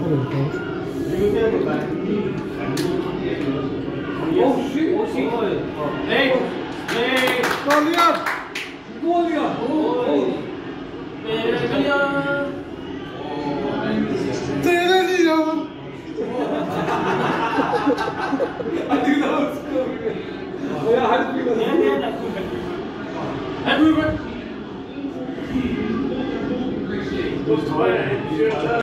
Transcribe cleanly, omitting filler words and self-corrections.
Oh shit! Oh shit! Hey! Hey! Leon! Go Leon! Oh! Leon! Theree Leon! I do know it's coming. Oh yeah, how do you know? Everyone!